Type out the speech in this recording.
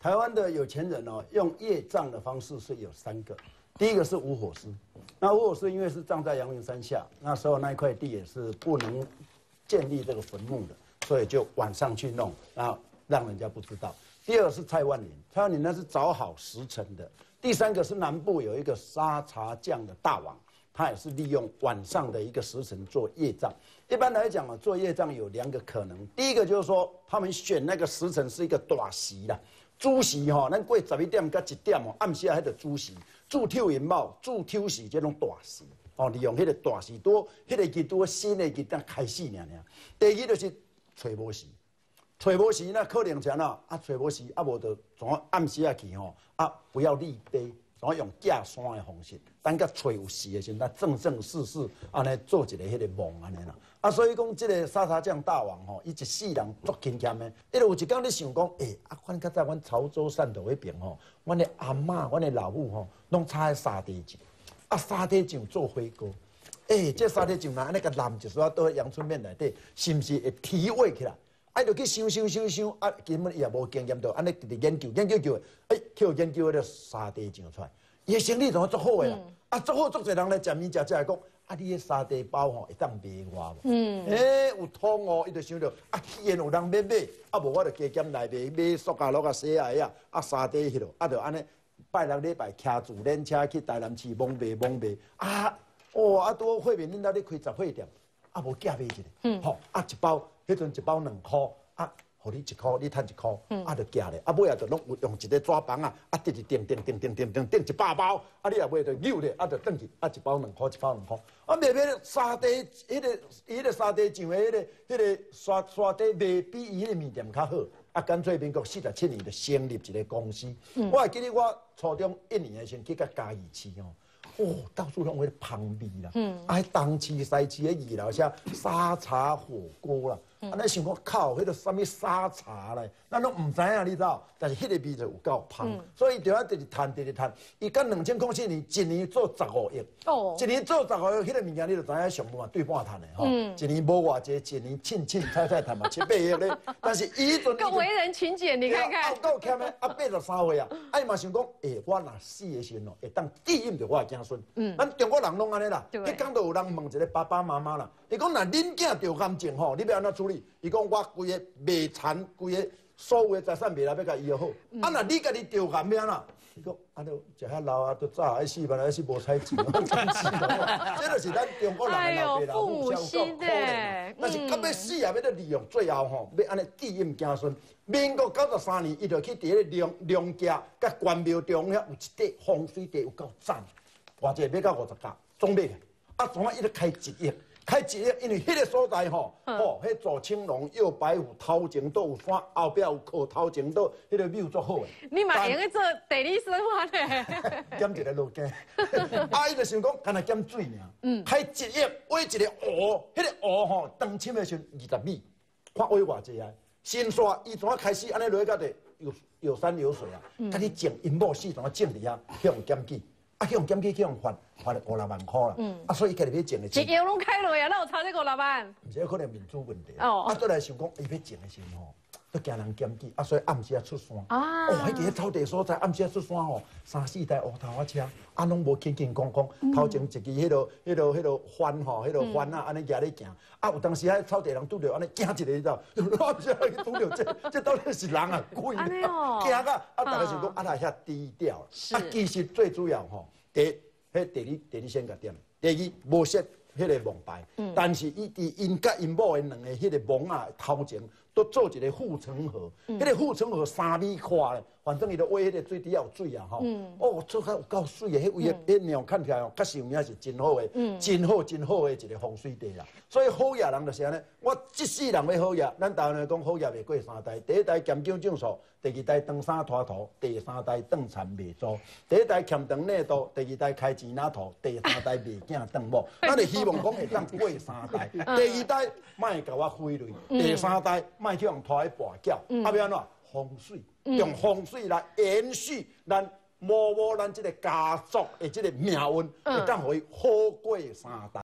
台湾的有钱人哦，用业障的方式是有3个。第一个是无火师，那无火师因为是葬在阳明山下，那时候那一块地也是不能建立这个坟墓的，所以就晚上去弄，然后让人家不知道。第二是蔡万林，蔡万林那是找好时辰的。第3个是南部有一个沙茶酱的大王，他也是利用晚上的一个时辰做业障。一般来讲啊，做业障有2个可能，第一个就是说他们选那个时辰是一个大时啦。主时吼，咱过11点到1点哦，暗时迄个主时，主抽银帽，主抽时这种大时哦，利用迄个大时多，迄个日多新的日当开始尔。第2就是找无时，找无时那可能啥啦，找无时无就怎暗时去吼不要立碑，怎用架山的方式，等到找有时的时候，咱正正式式安尼做一个迄个梦安尼啦。所以讲，这个沙茶酱大王吼，伊一世人足勤俭的。因为有一天你想讲，看较早阮潮州汕头迄边吼，阮的阿嬷、阮的老母吼，拢炒迄沙茶酱，沙茶酱做火锅。这沙茶酱若安尼甲淋一撮倒阳春面内底，是毋是会提味起来？就去想，根本伊也无经验，就安尼直研究，去研究迄个沙茶酱出来，伊的生意怎足好诶啦？足好，足侪人来食面食来讲。你迄沙茶包吼会当卖我无？有通哦，伊就想着既然有人要买，无我就加减来买塑胶袋洗下沙茶迄落，就安尼拜6礼拜骑自轮车去台南市蒙卖拄好惠民恁兜咧开杂货店，无寄买一个，吼一包，迄阵一包2箍，互你1箍，你趁1箍，就寄咧，尾仔就拢用一个纸棒直直订100包，你也买就扭咧，就转去，1包2箍，1包2箍，卖沙茶，迄个沙茶酱的迄个沙茶卖比伊迄个面店较好，干脆民国47年就成立一个公司。我还记得我初中1年的时候去到嘉义市到处拢有香味啦，东市西市的二楼下沙茶火锅啦。咱想讲靠，迄个什么沙茶咧，咱拢唔知影，你知道？但是迄个味就有够香，所以就要直直摊。伊干2004年，1年做15亿，1年做15亿，迄个物件你就知影上半对半摊的吼，1年无偌济，1年菜摊嘛7、8亿咧。但是伊迄阵够为人勤俭，你看看， 够欠的83岁啊，伊嘛想讲，我若死的时候会当庇荫着我的子孙。咱中国人拢安尼啦，迄天都有人问一个爸爸妈妈啦，伊讲若恁囝得癌症吼，你要安怎处理？伊讲我规个卖田，规个所有的财产卖来要甲医好。若你家己得癌要安怎？伊讲都食遐老都早爱死，本来是无彩钱，这就是咱中国人的老爸老母孝够可怜。但是到要死要利用最后吼，要安尼庇荫子孙。民国93年，伊就去伫咧梁家甲关庙中遐有一块风水地，有够赞，偌济要到50甲，总买去。总伊就开1亿。因为迄个所在迄左青龙、右白虎、头前都有山，后壁有靠头前都，迄个庙足好诶。 你嘛用去做地理生活咧？ 减一个路径，伊就想讲，干那减水尔。开1亿，挖一个湖，迄个湖长深的时20米，看挖偌济啊？新刷伊怎开始安尼落到地有山有水啊？甲你种银幕系怎种伫遐，去用检举。去用检举去用罚5-6万块啦，所以伊家己要种的钱， 一亿拢开落呀，那有差这5-6万？ 毋是可能民主问题再来想讲，伊要种的时候都惊人检举，所以暗时出山。迄个草地所在暗时出山3-4台乌头车，拢无轻康。头前一支迄落番迄落番安尼举咧行，有当时草地人拄着安尼惊一个，你知道？暗时去拄着这到底是人鬼？惊啊！大家想讲那遐低调。其实最主要第二先甲点，第二无设迄个蒙牌，但是因甲因某因2个迄个蒙头前都做一个护城河，迄个护城河3米宽咧，反正伊都挖迄个水底下有水啊做较有够水的，迄位迄庙看起来确实有影是真好的，真好的一个风水地啦。所以好业人就是安尼，我一世人要好业，咱台湾人讲好业袂过3代，第1代兼经种树，第2代长衫拖土，第3代断田卖租，第1代欠长内度，第2代开钱拿土，第3代卖囝断某。咱就希望讲会当过3代，第2代莫甲我挥泪，第3代莫去用拖去跋筊，要安怎风水，用风水来延续咱咱这个家族的这个命运，会当互伊好过3代。